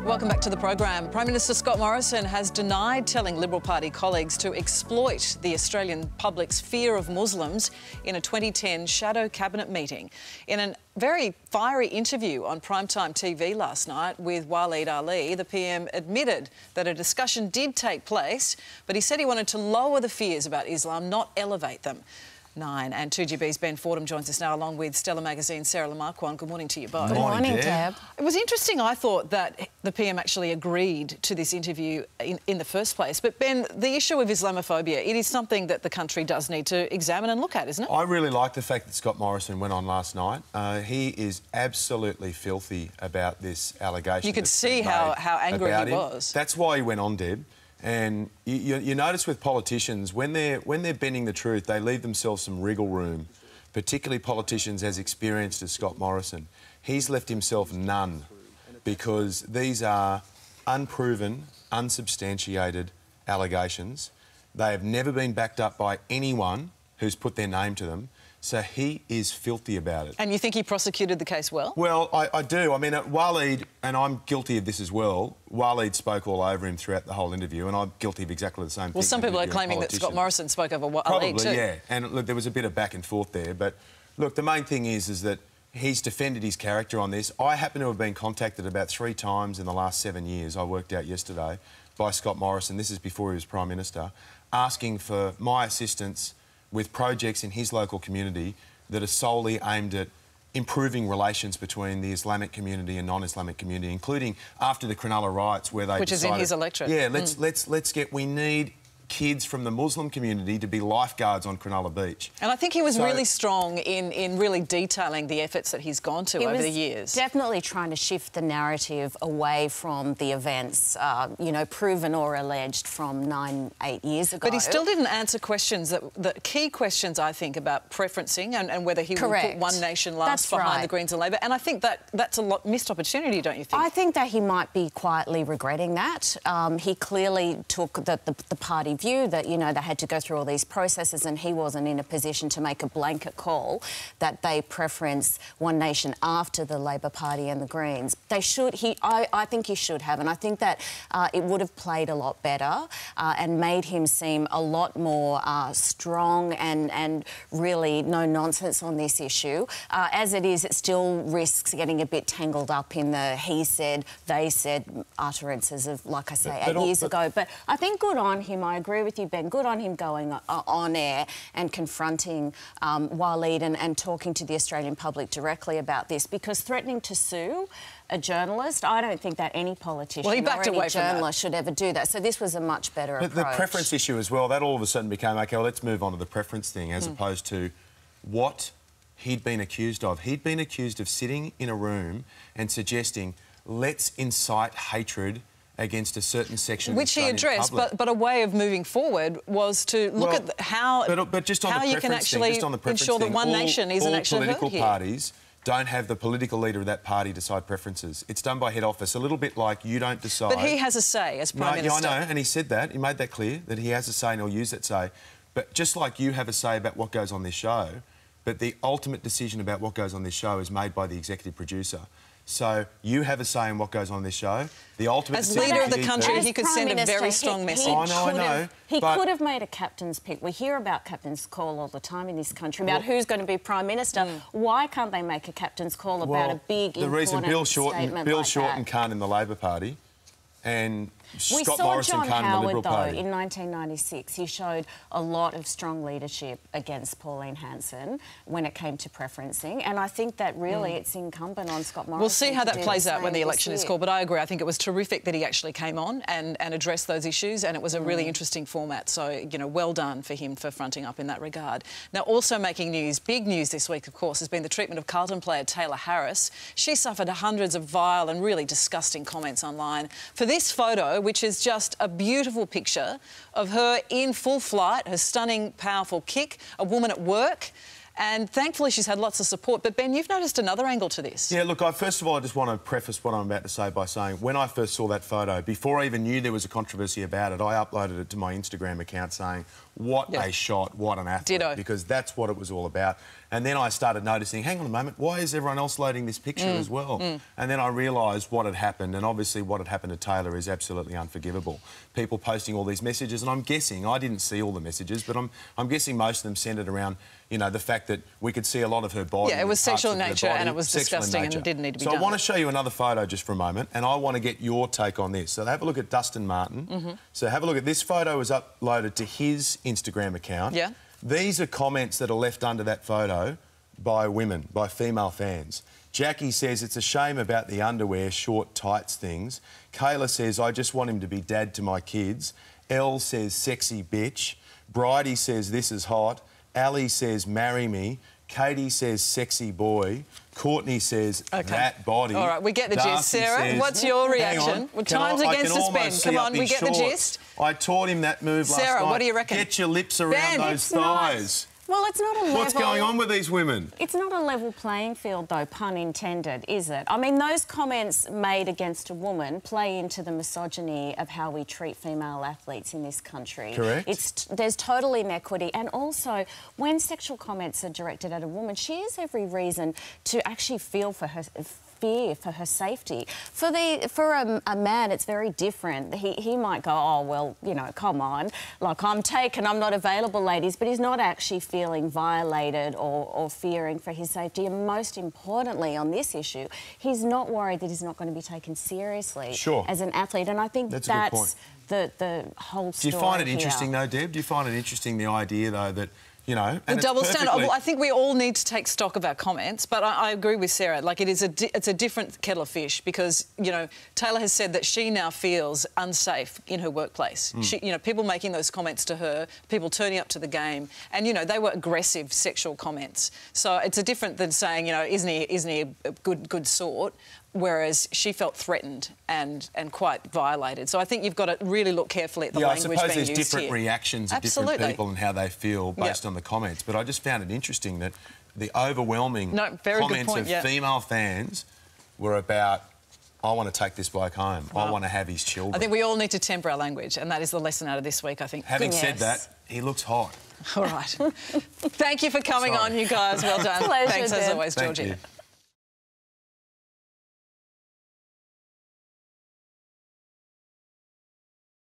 Welcome back to the program. Prime Minister Scott Morrison has denied telling Liberal Party colleagues to exploit the Australian public's fear of Muslims in a 2010 shadow cabinet meeting. In a very fiery interview on primetime TV last night with Waleed Ali, the PM admitted that a discussion did take place, but he said he wanted to lower the fears about Islam, not elevate them. 9 and 2GB's Ben Fordham joins us now, along with Stella Magazine's Sarrah Marquand. Good morning to you both. Good morning, Deb. It was interesting, I thought, that the PM actually agreed to this interview in the first place. But, Ben, the issue of Islamophobia, it is something that the country does need to examine and look at, isn't it? I really like the fact that Scott Morrison went on last night. He is absolutely filthy about this allegation. You could see how angry he was. That's why he went on, Deb. And you notice with politicians, when they're bending the truth, they leave themselves some wriggle room, particularly politicians as experienced as Scott Morrison. He's left himself none, because these are unproven, unsubstantiated allegations. They have never been backed up by anyone who's put their name to them. So he is filthy about it. And you think he prosecuted the case well? Well, I do. I mean, Waleed, and I'm guilty of this as well, Waleed spoke all over him throughout the whole interview, and I'm guilty of exactly the same thing. Well, some people are claiming that Scott Morrison spoke over Waleed Probably, too. yeah. And look, there was a bit of back and forth there. But look, the main thing is that he's defended his character on this. I happen to have been contacted about 3 times in the last 7 years, I worked out yesterday, by Scott Morrison, this is before he was Prime Minister, asking for my assistance with projects in his local community that are solely aimed at improving relations between the Islamic community and non-Islamic community, including after the Cronulla riots, where they Which is in his electorate. Yeah, we need kids from the Muslim community to be lifeguards on Cronulla Beach. And I think he was really strong in really detailing the efforts that he's gone to over the years. Definitely trying to shift the narrative away from the events, you know, proven or alleged from 8 years ago. But he still didn't answer questions, the key questions, I think, about preferencing and whether he would put One Nation last behind the Greens and Labor. And I think that's a missed opportunity, don't you think? I think that he might be quietly regretting that. He clearly took the party view that, you know, they had to go through all these processes, and he wasn't in a position to make a blanket call that they preference One Nation after the Labor Party and the Greens. They should. I think he should have, and I think that it would have played a lot better and made him seem a lot more strong and really no nonsense on this issue. As it is, it still risks getting a bit tangled up in the he said, they said utterances of, like I say, 8 years ago. But I think good on him. I agree with you, Ben. Good on him going on air and confronting Waleed and talking to the Australian public directly about this, because threatening to sue a journalist, I don't think that any politician or any journalist should ever do that. So this was a much better approach. The preference issue as well, that all of a sudden became, OK, well, let's move on to the preference thing, as opposed to what he'd been accused of. He'd been accused of sitting in a room and suggesting, let's incite hatred against a certain section of the Australian public. Which he addressed, but a way of moving forward was to look at how you can actually ensure that One Nation isn't actually heard here. All political parties don't have the political leader of that party decide preferences. It's done by head office, a little bit like you don't decide. But he has a say as Prime Minister. Yeah, I know, and he said that. He made that clear, that he has a say and he'll use that say. But just like you have a say about what goes on this show, but the ultimate decision about what goes on this show is made by the executive producer. So you have a say in what goes on this show. The ultimate as leader of the country, he could send a very strong message. I know. He could have made a captain's pick. We hear about captain's call all the time in this country about who's going to be Prime Minister. Why can't they make a captain's call about a big, important statement like that? The reason Bill Shorten can't in the Labor Party, and Scott Morrison John can't in the Liberal Party. In 1996, he showed a lot of strong leadership against Pauline Hanson when it came to preferencing, and I think that really it's incumbent on Scott Morrison. We'll see how that plays out when the election is called, but I agree. I think it was terrific that he actually came on and addressed those issues, and it was a really interesting format. So, you know, well done for him for fronting up in that regard. Now, also making news, big news this week, of course, has been the treatment of Carlton player Tayla Harris. She suffered hundreds of vile and really disgusting comments online for this photo, which is just a beautiful picture of her in full flight, her stunning, powerful kick, a woman at work. And thankfully she's had lots of support. But, Ben, you've noticed another angle to this. Yeah, look, first of all, I just want to preface what I'm about to say by saying when I first saw that photo, before I even knew there was a controversy about it, I uploaded it to my Instagram account saying, what a shot, what an athlete. Ditto. Because that's what it was all about. And then I started noticing, hang on a moment, why is everyone else loading this picture as well? And then I realised what had happened, and obviously what had happened to Tayla is absolutely unforgivable. People posting all these messages, and I'm guessing, I didn't see all the messages, but I'm guessing most of them centred around, you know, the fact that we could see a lot of her body. Yeah, it was sexual in nature, and it was disgusting and didn't need to be done. So I want to show you another photo just for a moment, and I want to get your take on this. So have a look at Dustin Martin. So have a look at this photo was uploaded to his Instagram account. Yeah. These are comments that are left under that photo by women, by female fans. Jackie says, it's a shame about the underwear, short tights things. Kayla says, I just want him to be dad to my kids. Elle says, sexy bitch. Bridie says, this is hot. Ali says, marry me. Katie says, sexy boy. Courtney says, that body. All right, we get the gist. Sarah, what's your reaction? Well, time's against us, Ben. Come on, we get the gist. I taught him that move last night. Sarah, what do you reckon? Get your lips around those thighs. Well, it's not a level... What's going on with these women? It's not a level playing field, though, pun intended, is it? I mean, those comments made against a woman play into the misogyny of how we treat female athletes in this country. Correct. There's total inequity. And also, when sexual comments are directed at a woman, she has every reason to actually feel for her... fear for her safety. For a man, it's very different. He might go, oh, well, you know, come on, like, I'm taken, I'm not available, ladies, but he's not actually feeling violated or fearing for his safety. And most importantly, on this issue, he's not worried that he's not going to be taken seriously as an athlete. And I think that's the whole story. Do you find it interesting, though, Deb? Do you find it interesting, the idea, though, that... You know, and the double standard. I think we all need to take stock of our comments, but I agree with Sarah. Like, it's a different kettle of fish because, you know, Tayla has said that she now feels unsafe in her workplace. You know, people making those comments to her, people turning up to the game, and, you know, they were aggressive sexual comments. So it's a different than saying, you know, isn't he a good sort? Whereas she felt threatened and quite violated. So I think you've got to really look carefully at the language being used here. I suppose there's different reactions of different people and how they feel based on the comments. But I just found it interesting that the overwhelming comments of female fans were about, I want to take this bloke home. I want to have his children. I think we all need to temper our language, and that is the lesson out of this week, I think. Having said that, he looks hot. All right. Thank you for coming on, you guys. Well done. Pleasure, Thanks, as always, Georgie.